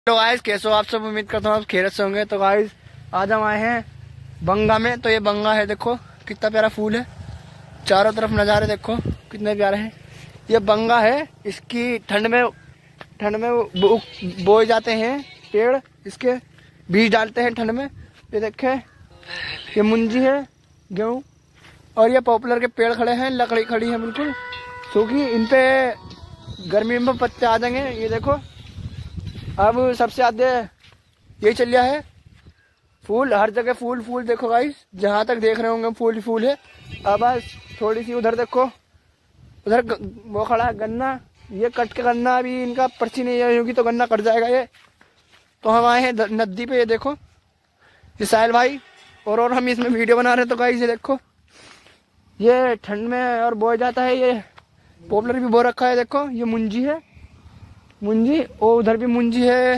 तो गाइस कैसे हो आप सब, उम्मीद करता हूँ आप खैरियत से होंगे। तो गाइस आज हम आए हैं बंगा में। तो ये बंगा है, देखो कितना प्यारा फूल है, चारों तरफ नज़ारे देखो कितने प्यारे हैं। ये बंगा है, इसकी ठंड में बोए जाते हैं पेड़, इसके बीज डालते हैं ठंड में। ये देखे ये मुंजी है गेहूँ, और ये पॉपुलर के पेड़ खड़े हैं, लकड़ी खड़ी है बिल्कुल सूखी, इन पे गर्मी में पत्ते आ जाएंगे। ये देखो अब सबसे ज्यादा यही चल रहा है, फूल हर जगह फूल फूल। देखो गाइस जहाँ तक देख रहे होंगे फूल फूल है। अब बस थोड़ी सी उधर देखो, उधर वो खड़ा है गन्ना, ये कट के गन्ना अभी इनका पर्ची नहीं आई होगी तो गन्ना कट जाएगा ये। तो हम आए हैं नदी पे, ये देखो ये साहिल भाई और हम इसमें वीडियो बना रहे हैं। तो गाइस ये देखो ये ठंड में और बोया जाता है, ये पॉपुलर भी बो रखा है। देखो ये मुंजी है, मुंजी, और उधर भी मुंजी है।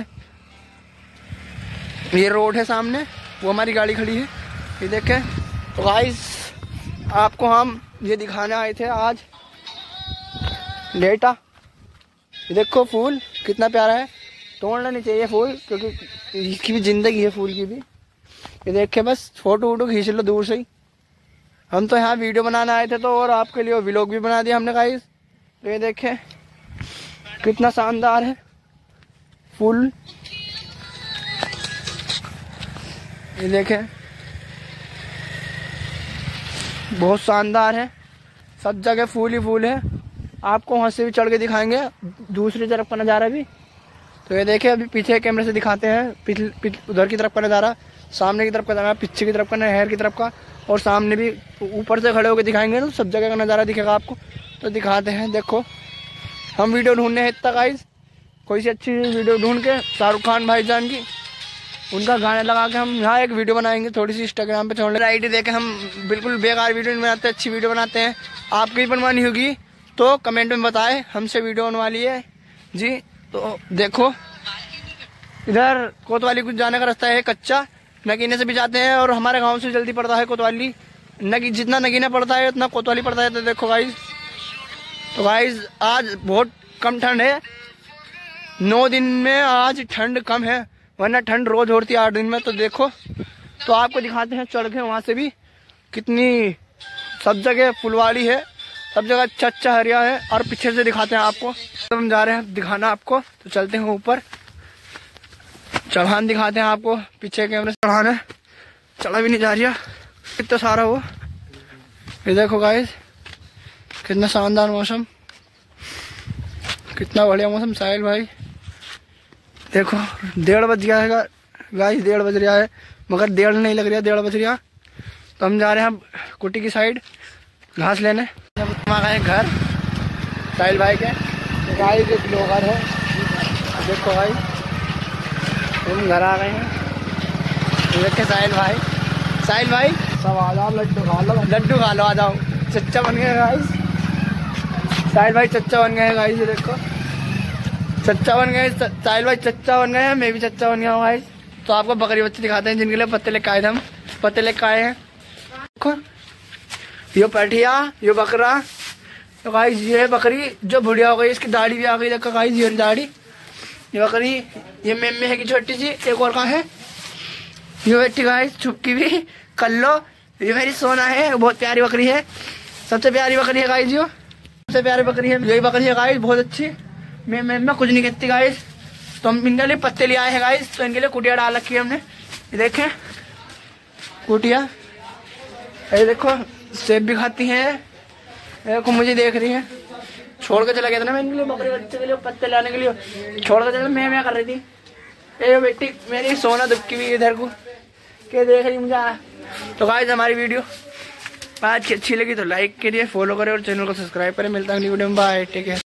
ये रोड है सामने, वो हमारी गाड़ी खड़ी है, ये देखें। तो गाइस आपको हम ये दिखाने आए थे आज लेटा। ये देखो फूल कितना प्यारा है, तोड़ना नहीं चाहिए फूल क्योंकि इसकी भी जिंदगी है फूल की भी। ये देखे बस फोटो वोटो खींच लो दूर से ही। हम तो यहाँ वीडियो बनाने आए थे तो, और आपके लिए व्लॉग भी बना दिया हमने गाइस। तो ये देखें कितना शानदार है फूल, ये देखें बहुत शानदार है, सब जगह फूल ही फूल है। आपको वहाँ से भी चढ़ के दिखाएंगे दूसरी तरफ का नज़ारा भी। तो ये देखें अभी पीछे कैमरे से दिखाते हैं उधर की तरफ का नज़ारा, सामने की तरफ का नज़ारा, पीछे की तरफ का, नहर की तरफ का, और सामने भी ऊपर से खड़े होकर दिखाएंगे तो सब जगह का नज़ारा दिखेगा आपको। तो दिखाते हैं, देखो हम वीडियो ढूंढने हैं इतना गाइस, कोई सी अच्छी वीडियो ढूंढ के शाहरुख खान भाईजान की उनका गाना लगा के हम यहाँ एक वीडियो बनाएंगे, थोड़ी सी इंस्टाग्राम पे छोड़ने। आईडी देके हम बिल्कुल बेकार वीडियो नहीं बनाते, अच्छी वीडियो बनाते हैं। आपकी भी बनवानी होगी तो कमेंट में बताएं, हमसे वीडियो बनवानी है जी। तो देखो इधर कोतवाली कुछ जाने का रास्ता है कच्चा, नगीने से भी जाते हैं, और हमारे गाँव से जल्दी पड़ता है कोतवाली। जितना नगीना पड़ता है उतना कोतवाली पड़ता है। तो देखो गाइस, तो गाइस आज बहुत कम ठंड है, 9 दिन में आज ठंड कम है, वरना ठंड रोज होती है 8 दिन में। तो देखो तो आपको दिखाते हैं चढ़ के वहाँ से भी कितनी सब जगह फुलवाड़ी है, सब जगह अच्छा हरिया है। और पीछे से दिखाते हैं आपको, तो हम जा रहे हैं दिखाना आपको। तो चलते हैं ऊपर, चढ़ान दिखाते हैं आपको, पीछे कैमरे से चढ़ान है, चढ़ा भी नहीं जा रही है इतना सारा वो। ये देखो गाइस कितना शानदार मौसम, कितना बढ़िया मौसम। साहिल भाई देखो 1:30 बज गया है गाइस, 1:30 बज रहा है, मगर 1:30 नहीं लग रहा, 1:30 बज रहा। तो हम जा रहे हैं कुटी की साइड घास लेने। हम आ गए घर साहिल भाई के, गाइस एक लोग घर है, देखो भाई हम घर आ गए हैं। देखे साहिल भाई सब आ जाओ, लड्डू खा लो आ जाओ, चच्चा बन गए गाइस। साहिल भाई चच्चा बन गए गाइस, ये देखो चच्चा बन गए, साहिल भाई चच्चा बन गए हैं, मैं भी चच्चा बन गया हूँ गाइस। तो आपको बकरी बच्चे दिखाते हैं जिनके लिए पत्ते लेके आए थे, हम पत्ते लेके आए हैं। देखो ये पठिया, ये बकरा। तो गाइस ये बकरी जो बुढ़िया हो गई, इसकी दाढ़ी भी आ गई, देखो गाइस ये दाढ़ी, ये बकरी, ये मेमे है की छोटी सी, एक और कहाँ है ये बेटी गाइस, छुपकी भी कर लो। ये मेरी सोना है, बहुत प्यारी बकरी है, सबसे प्यारी बकरी है गाइस, यो सबसे प्यारी बकरी है, यही बकरी है गाइस, बहुत अच्छी। मैं कुछ नहीं कहती गाइस। तो हम इनके लिए पत्ते ले आए हैं गाइस, तो इनके लिए कुटिया डाल रखी है हमने, ये देखें कुटिया। ये देखो सेब भी खाती हैं, देखो मुझे देख रही है, छोड़ के चला गया था ना मैं इनके लिए, बकरी बच्चे के लिए पत्ते लाने के लिए छोड़ के चला, मैं कर रही थी। ये बेटी मेरी सोना दुबकी भी इधर को के देख रही मुझे। तो गाइस हमारी वीडियो आज की अच्छी लगी तो लाइक करिए, फॉलो करें और चैनल को सब्सक्राइब करें। मिलता है अगली वीडियो में, बाय, टेक केयर।